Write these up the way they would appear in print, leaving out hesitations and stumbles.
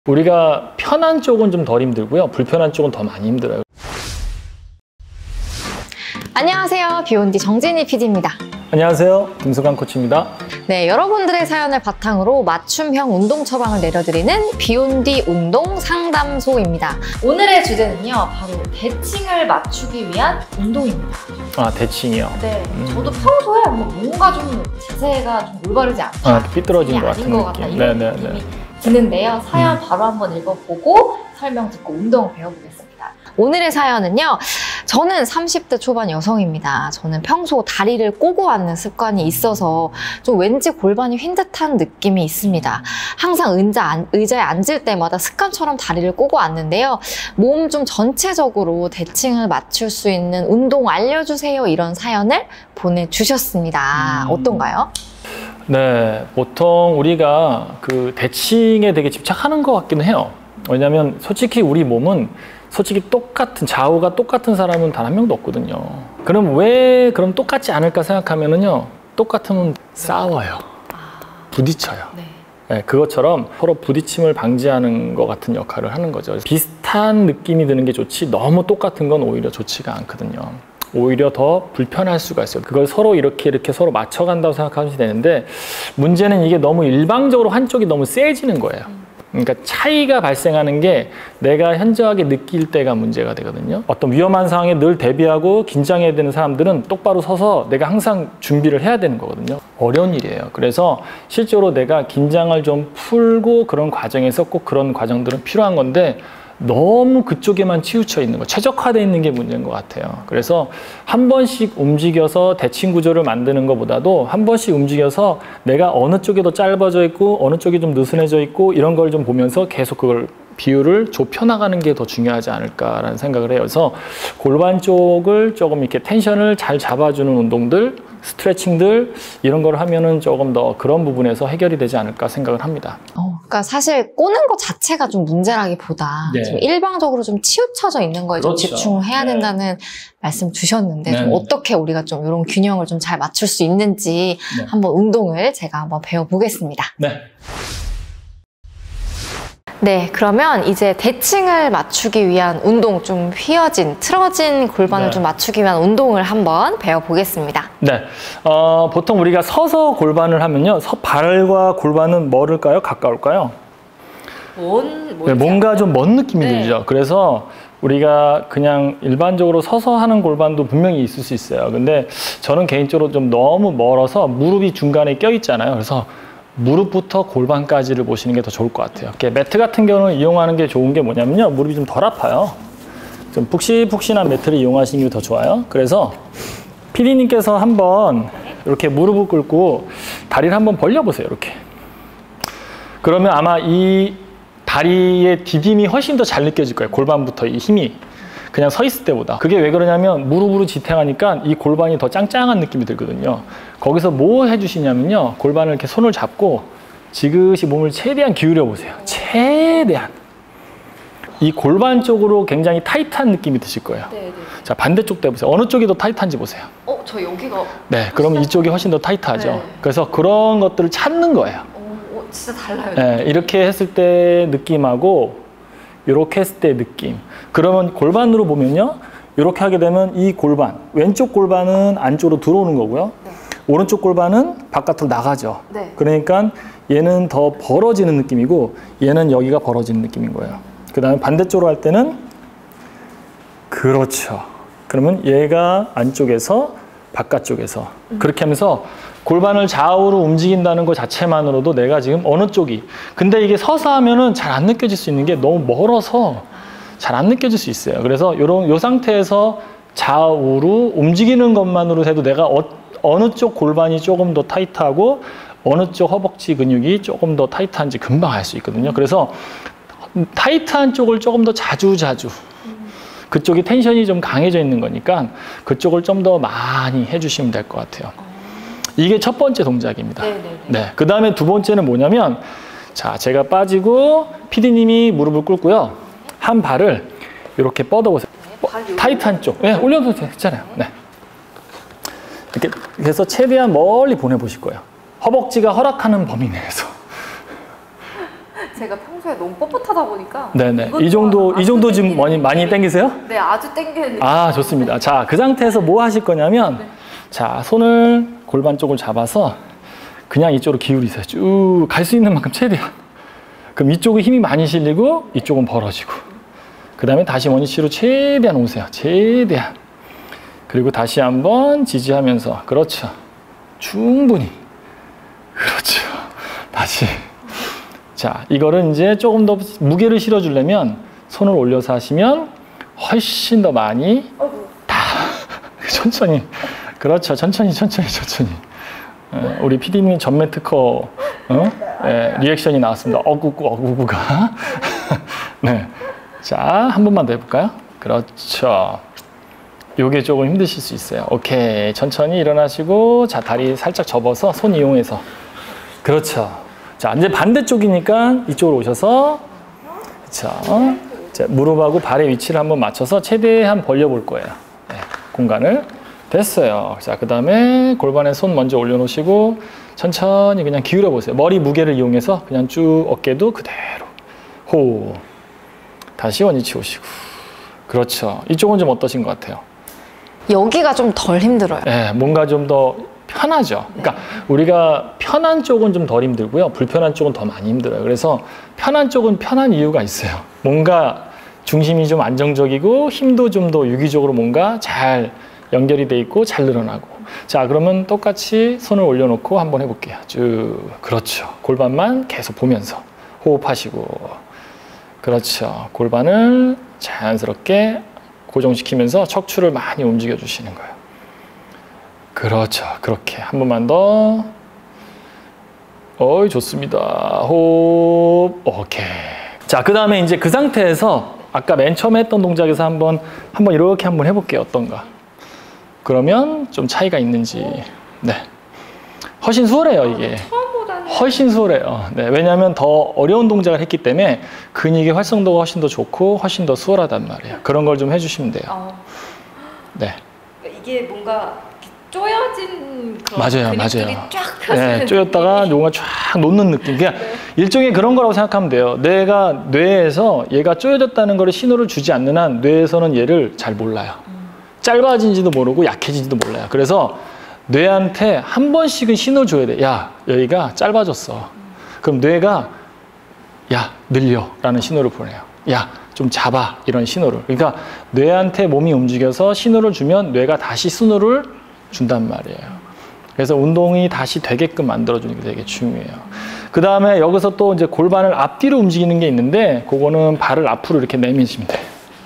우리가 편한 쪽은 좀 덜 힘들고요. 불편한 쪽은 더 많이 힘들어요. 안녕하세요. 비욘디 정진희 PD입니다. 안녕하세요. 김수강 코치입니다. 네, 여러분들의 사연을 바탕으로 맞춤형 운동 처방을 내려드리는 비욘디 운동 상담소입니다. 오늘의 주제는요, 바로 대칭을 맞추기 위한 운동입니다. 아, 대칭이요? 네, 저도 평소에 뭔가 좀 자세가 좀 올바르지 않다. 삐뚤어진 것 같은 느낌. 이런 느낌이 드는데요. 사연 바로 한번 읽어보고 설명 듣고 운동 배워보겠습니다. 오늘의 사연은요, 저는 30대 초반 여성입니다. 저는 평소 다리를 꼬고 앉는 습관이 있어서 좀 왠지 골반이 휜 듯한 느낌이 있습니다. 항상 의자에 앉을 때마다 습관처럼 다리를 꼬고 앉는데요. 몸 좀 전체적으로 대칭을 맞출 수 있는 운동 알려주세요. 이런 사연을 보내주셨습니다. 어떤가요? 네, 보통 우리가 그 대칭에 되게 집착하는 것 같기는 해요. 왜냐면 솔직히 우리 몸은 솔직히 똑같은 좌우가 똑같은 사람은 단 한 명도 없거든요. 그럼 왜 그럼 똑같지 않을까 생각하면은요, 똑같으면 싸워요. 부딪혀요. 네, 그것처럼 서로 부딪힘을 방지하는 것 같은 역할을 하는 거죠. 비슷한 느낌이 드는 게 좋지 너무 똑같은 건 오히려 좋지가 않거든요. 오히려 더 불편할 수가 있어요. 그걸 서로 이렇게 서로 맞춰간다고 생각하면 되는데, 문제는 이게 너무 일방적으로 한쪽이 너무 세지는 거예요. 그러니까 차이가 발생하는 게 내가 현저하게 느낄 때가 문제가 되거든요. 어떤 위험한 상황에 늘 대비하고 긴장해야 되는 사람들은 똑바로 서서 내가 항상 준비를 해야 되는 거거든요. 어려운 일이에요. 그래서 실제로 내가 긴장을 좀 풀고 그런 과정에서 꼭 그런 과정들은 필요한 건데, 너무 그쪽에만 치우쳐 있는 거, 최적화되어 있는 게 문제인 것 같아요. 그래서 한 번씩 움직여서 대칭 구조를 만드는 것보다도 한 번씩 움직여서 내가 어느 쪽이 더 짧아져 있고 어느 쪽이 좀 느슨해져 있고 이런 걸 좀 보면서 계속 그걸 비율을 좁혀나가는 게 더 중요하지 않을까라는 생각을 해요. 그래서 골반 쪽을 조금 이렇게 텐션을 잘 잡아주는 운동들, 스트레칭들 이런 걸 하면은 조금 더 그런 부분에서 해결이 되지 않을까 생각을 합니다. 그러니까 사실 꼬는 것 자체가 좀 문제라기보다 좀 일방적으로 좀 치우쳐져 있는 거에 좀 집중해야 된다는 말씀 주셨는데, 좀 어떻게 우리가 좀 이런 균형을 좀 잘 맞출 수 있는지 한번 운동을 제가 한번 배워보겠습니다. 네, 그러면 이제 대칭을 맞추기 위한 운동, 좀 휘어진, 틀어진 골반을 좀 맞추기 위한 운동을 한번 배워보겠습니다. 네, 보통 우리가 서서 골반을 하면요, 발과 골반은 멀을까요? 가까울까요? 뭔가 좀 먼 느낌이 들죠. 그래서 우리가 그냥 일반적으로 서서 하는 골반도 분명히 있을 수 있어요. 근데 저는 개인적으로 좀 너무 멀어서 무릎이 중간에 껴 있잖아요. 그래서 무릎부터 골반까지를 보시는 게 더 좋을 것 같아요. 이렇게 매트 같은 경우는 이용하는 게 좋은 게 뭐냐면요, 무릎이 좀 덜 아파요. 좀 푹신푹신한 매트를 이용하시는 게 더 좋아요. 그래서 PD님께서 한번 이렇게 무릎을 꿇고 다리를 한번 벌려보세요. 이렇게. 그러면 아마 이 다리의 디딤이 훨씬 더 잘 느껴질 거예요. 골반부터 이 힘이 그냥 서 있을 때보다. 그게 왜 그러냐면 무릎으로 지탱하니까 이 골반이 더 짱짱한 느낌이 들거든요. 거기서 뭐 해주시냐면요, 골반을 이렇게 손을 잡고 지그시 몸을 최대한 기울여 보세요. 최대한. 이 골반 쪽으로 굉장히 타이트한 느낌이 드실 거예요. 자, 반대쪽도 해보세요. 어느 쪽이 더 타이트한지 보세요. 저 여기가. 네, 그러면 이쪽이 훨씬 더 타이트하죠. 그래서 그런 것들을 찾는 거예요. 진짜 달라요. 네, 이렇게 했을 때 느낌하고 이렇게 했을 때 느낌. 그러면 골반으로 보면요, 이렇게 하게 되면 이 골반, 왼쪽 골반은 안쪽으로 들어오는 거고요. 오른쪽 골반은 바깥으로 나가죠. 그러니까 얘는 더 벌어지는 느낌이고 얘는 여기가 벌어지는 느낌인 거예요. 그 다음에 반대쪽으로 할 때는 그렇죠. 그러면 얘가 안쪽에서 바깥쪽에서 그렇게 하면서 골반을 좌우로 움직인다는 것 자체만으로도 내가 지금 어느 쪽이, 근데 이게 서서 하면은 잘 안 느껴질 수 있는 게 너무 멀어서 잘 안 느껴질 수 있어요. 그래서 요 상태에서 좌우로 움직이는 것만으로 해도 내가 어느 쪽 골반이 조금 더 타이트하고 어느 쪽 허벅지 근육이 조금 더 타이트한지 금방 알 수 있거든요. 그래서 타이트한 쪽을 조금 더 자주 그쪽이 텐션이 좀 강해져 있는 거니까 그쪽을 좀 더 많이 해주시면 될 것 같아요. 이게 첫 번째 동작입니다. 네. 그 다음에 두 번째는 뭐냐면, 자, 제가 빠지고 PD님이 무릎을 꿇고요, 한 발을 이렇게 뻗어보세요. 타이트한 쪽. 네, 올려도 되잖아요. 네. 이렇게 해서 최대한 멀리 보내보실 거예요. 허벅지가 허락하는 범위 내에서. 제가 평소에 너무 뻣뻣하다 보니까 네네. 이 정도 지금 많이 당기세요? 네, 아주 당기는 느낌. 아, 좋습니다. 자, 그 상태에서 뭐 하실 거냐면 네. 자, 손을 골반 쪽을 잡아서 그냥 이쪽으로 기울이세요. 쭉 갈 수 있는 만큼 최대한. 그럼 이쪽은 힘이 많이 실리고 이쪽은 벌어지고. 그 다음에 다시 원위치로 최대한 오세요. 최대한. 그리고 다시 한번 지지하면서. 그렇죠. 충분히. 그렇죠. 다시. 자, 이거를 이제 조금 더 무게를 실어주려면 손을 올려서 하시면 훨씬 더 많이 다 천천히. 그렇죠. 천천히. 우리 PD님 전매 특허 리액션이 나왔습니다. 어구구가. 네. 자, 한 번만 더 해볼까요? 그렇죠. 요게 조금 힘드실 수 있어요. 오케이. 천천히 일어나시고, 자, 다리 살짝 접어서 손 이용해서. 그렇죠. 자, 이제 반대쪽이니까 이쪽으로 오셔서, 그렇죠. 자, 무릎하고 발의 위치를 한번 맞춰서 최대한 벌려볼 거예요. 네, 공간을. 됐어요. 자, 그 다음에 골반에 손 먼저 올려놓으시고, 천천히 그냥 기울여 보세요. 머리 무게를 이용해서 그냥 쭉 어깨도 그대로. 호흡. 다시 원위치 오시고. 그렇죠. 이쪽은 좀 어떠신 것 같아요? 여기가 좀 덜 힘들어요. 네, 뭔가 좀 더 편하죠. 그러니까 우리가 편한 쪽은 좀 덜 힘들고요. 불편한 쪽은 더 많이 힘들어요. 그래서 편한 쪽은 편한 이유가 있어요. 뭔가 중심이 좀 안정적이고 힘도 좀 더 유기적으로 뭔가 잘 연결이 돼 있고 잘 늘어나고. 자, 그러면 똑같이 손을 올려놓고 한번 해볼게요. 쭉. 그렇죠. 골반만 계속 보면서 호흡하시고. 그렇죠. 골반을 자연스럽게 고정시키면서 척추를 많이 움직여 주시는 거예요. 그렇죠. 그렇게 한 번만 더. 어이, 좋습니다. 호흡. 오케이. 자, 그 다음에 이제 그 상태에서 아까 맨 처음에 했던 동작에서 한번 이렇게 한번 해볼게요. 어떤가. 그러면 좀 차이가 있는지. 네. 훨씬 수월해요, 이게. 처음보다는 훨씬 수월해요. 네, 왜냐하면 더 어려운 동작을 했기 때문에 근육의 활성도가 훨씬 더 좋고 훨씬 더 수월하단 말이에요. 그런 걸 좀 해주시면 돼요. 네. 이게 뭔가 쪼여진 그런 맞아요. 근육들이 쫙 펴지는 네, 쪼였다가 요가 쫙 놓는 느낌. 그냥 일종의 그런 거라고 생각하면 돼요. 뇌에서 얘가 쪼여졌다는 걸 신호를 주지 않는 한 뇌에서는 얘를 잘 몰라요. 짧아진지도 모르고 약해진지도 몰라요. 그래서 뇌한테 한 번씩은 신호를 줘야 돼. 야, 여기가 짧아졌어. 그럼 뇌가 야, 늘려 라는 신호를 보내요. 야, 좀 잡아 이런 신호를. 그러니까 뇌한테 몸이 움직여서 신호를 주면 뇌가 다시 신호를 준단 말이에요. 그래서 운동이 다시 되게끔 만들어주는 게 되게 중요해요. 그 다음에 여기서 또 이제 골반을 앞뒤로 움직이는 게 있는데 그거는 발을 앞으로 이렇게 내미시면 돼요.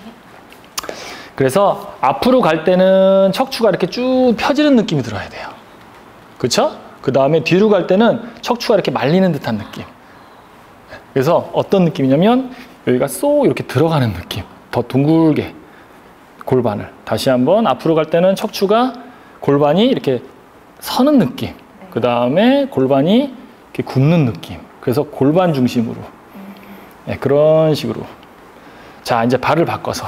그래서 앞으로 갈 때는 척추가 이렇게 쭉 펴지는 느낌이 들어야 돼요. 그렇죠? 그 다음에 뒤로 갈 때는 척추가 이렇게 말리는 듯한 느낌. 그래서 어떤 느낌이냐면 여기가 쏙 이렇게 들어가는 느낌. 더 둥글게 골반을. 다시 한번 앞으로 갈 때는 척추가 골반이 이렇게 서는 느낌. 그 다음에 골반이 이렇게 굽는 느낌. 그래서 골반 중심으로. 네, 그런 식으로. 자, 이제 발을 바꿔서.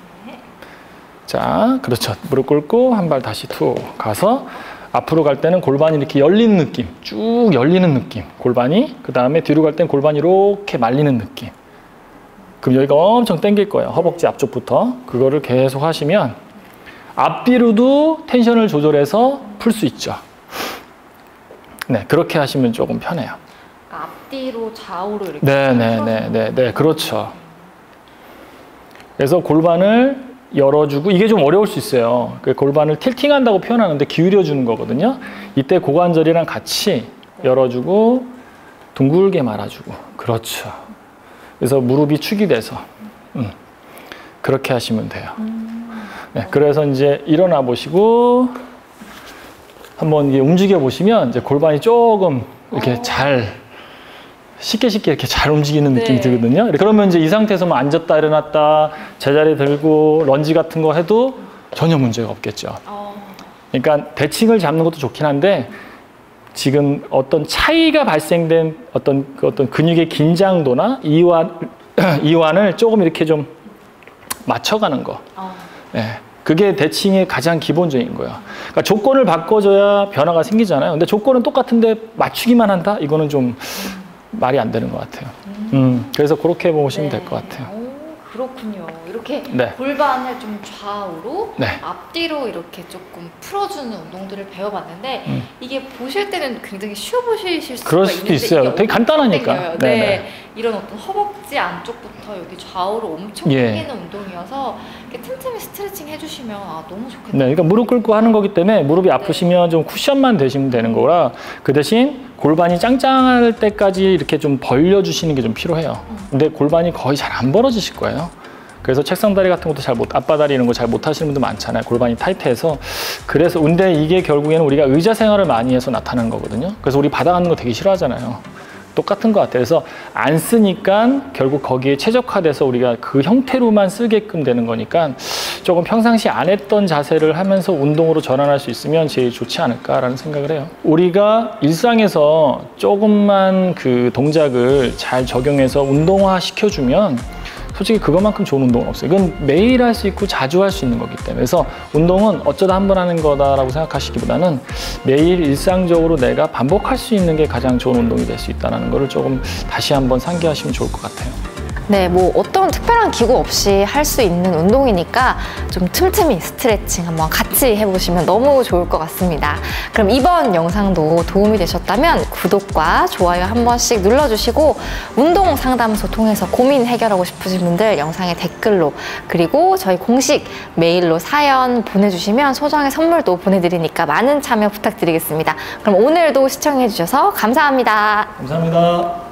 자, 그렇죠. 무릎 꿇고 한 발 다시 툭 가서 앞으로 갈 때는 골반이 이렇게 열리는 느낌. 쭉 열리는 느낌. 골반이. 그 다음에 뒤로 갈 때는 골반이 이렇게 말리는 느낌. 그럼 여기가 엄청 당길 거예요. 허벅지 앞쪽부터. 그거를 계속 하시면 앞뒤로도 텐션을 조절해서 풀 수 있죠. 네, 그렇게 하시면 조금 편해요. 앞뒤로 좌우로 이렇게. 네, 그렇죠. 그래서 골반을 열어주고, 이게 좀 어려울 수 있어요. 골반을 틸팅한다고 표현하는데 기울여주는 거거든요. 이때 고관절이랑 같이 열어주고 둥글게 말아주고. 그렇죠. 그래서 무릎이 축이 돼서 그렇게 하시면 돼요. 네, 그래서 이제 일어나 보시고 한번 움직여 보시면 이제 골반이 조금 이렇게 쉽게 이렇게 잘 움직이는 느낌이 들거든요. 그러면 이제 이 상태에서 뭐 앉았다 일어났다 제자리 들고 런지 같은 거 해도 전혀 문제가 없겠죠. 그러니까 대칭을 잡는 것도 좋긴 한데 지금 어떤 차이가 발생된 어떤 근육의 긴장도나 이완을 조금 이렇게 좀 맞춰가는 거. 네, 그게 대칭의 가장 기본적인 거예요. 그러니까 조건을 바꿔줘야 변화가 생기잖아요. 근데 조건은 똑같은데 맞추기만 한다? 이거는 좀 말이 안 되는 것 같아요. 그래서 그렇게 보시면 될 것 같아요. 오, 그렇군요. 이렇게 네. 골반을 좀 좌우로 네. 앞뒤로 이렇게 조금 풀어주는 운동들을 배워봤는데 이게 보실 때는 굉장히 쉬워 보이실 수가 그럴 수도 있는데 있어요. 이게 되게 간단하니까. 땡겨요. 네, 네. 네. 이런 어떤 허벅지 안쪽부터 여기 좌우로 엄청 예. 당기는 운동이어서 이렇게 틈틈이 스트레칭 해주시면 너무 좋겠네요. 네, 그러니까 무릎 꿇고 하는 거기 때문에 무릎이 아프시면 좀 쿠션만 대시면 되는 거라 그 대신 골반이 짱짱할 때까지 이렇게 좀 벌려주시는 게 좀 필요해요. 근데 골반이 거의 잘 안 벌어지실 거예요. 그래서 책상 다리 같은 것도 잘 못, 앞바다리 이런 거 잘 못 하시는 분들 많잖아요. 골반이 타이트해서. 그래서, 근데 이게 결국에는 우리가 의자 생활을 많이 해서 나타나는 거거든요. 그래서 우리 바닥 앉는 거 되게 싫어하잖아요. 똑같은 것 같아요. 그래서 안 쓰니까 결국 거기에 최적화돼서 우리가 그 형태로만 쓰게끔 되는 거니까 조금 평상시 안 했던 자세를 하면서 운동으로 전환할 수 있으면 제일 좋지 않을까라는 생각을 해요. 우리가 일상에서 조금만 그 동작을 잘 적용해서 운동화 시켜주면 솔직히 그것만큼 좋은 운동은 없어요. 이건 매일 할 수 있고 자주 할 수 있는 거기 때문에. 그래서 운동은 어쩌다 한 번 하는 거다라고 생각하시기보다는 매일 일상적으로 내가 반복할 수 있는 게 가장 좋은 운동이 될 수 있다는 거를 조금 다시 한번 상기하시면 좋을 것 같아요. 네, 뭐 어떤 특별한 기구 없이 할 수 있는 운동이니까 좀 틈틈이 스트레칭 한번 같이 해보시면 너무 좋을 것 같습니다. 그럼 이번 영상도 도움이 되셨다면 구독과 좋아요 한 번씩 눌러주시고 운동 상담소 통해서 고민 해결하고 싶으신 분들 영상에 댓글로 그리고 저희 공식 메일로 사연 보내주시면 소정의 선물도 보내드리니까 많은 참여 부탁드리겠습니다. 그럼 오늘도 시청해주셔서 감사합니다. 감사합니다.